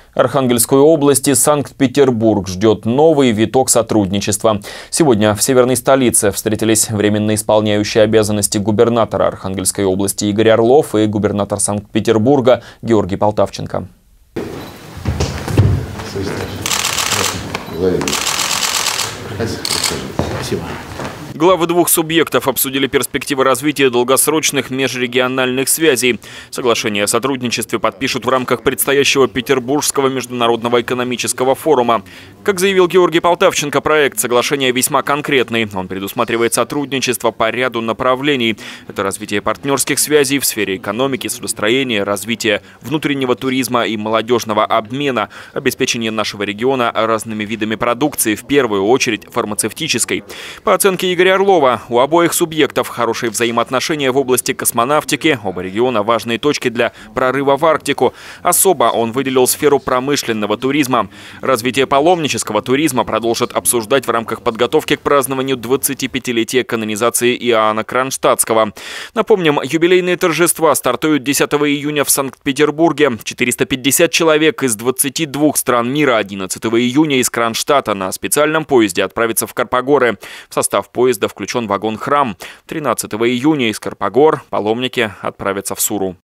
Архангельскую область и Санкт-Петербург ждет новый виток сотрудничества. Сегодня в северной столице встретились временно исполняющие обязанности губернатора Архангельской области Игорь Орлов и губернатор Санкт-Петербурга Георгий Полтавченко. Спасибо. Главы двух субъектов обсудили перспективы развития долгосрочных межрегиональных связей. Соглашение о сотрудничестве подпишут в рамках предстоящего Петербургского международного экономического форума. Как заявил Георгий Полтавченко, проект соглашения весьма конкретный. Он предусматривает сотрудничество по ряду направлений. Это развитие партнерских связей в сфере экономики, судостроения, развитие внутреннего туризма и молодежного обмена, обеспечение нашего региона разными видами продукции, в первую очередь фармацевтической. По оценке Игоря Орлова, у обоих субъектов хорошие взаимоотношения в области космонавтики, оба региона – важные точки для прорыва в Арктику. Особо он выделил сферу промышленного туризма. Развитие паломнического туризма продолжат обсуждать в рамках подготовки к празднованию 25-летия канонизации Иоанна Кронштадтского. Напомним, юбилейные торжества стартуют 10 июня в Санкт-Петербурге. 450 человек из 22 стран мира 11 июня из Кронштадта на специальном поезде отправятся в Карпогоры. В состав поезда включен вагон «Храм». 13 июня из Карпогор паломники отправятся в Суру.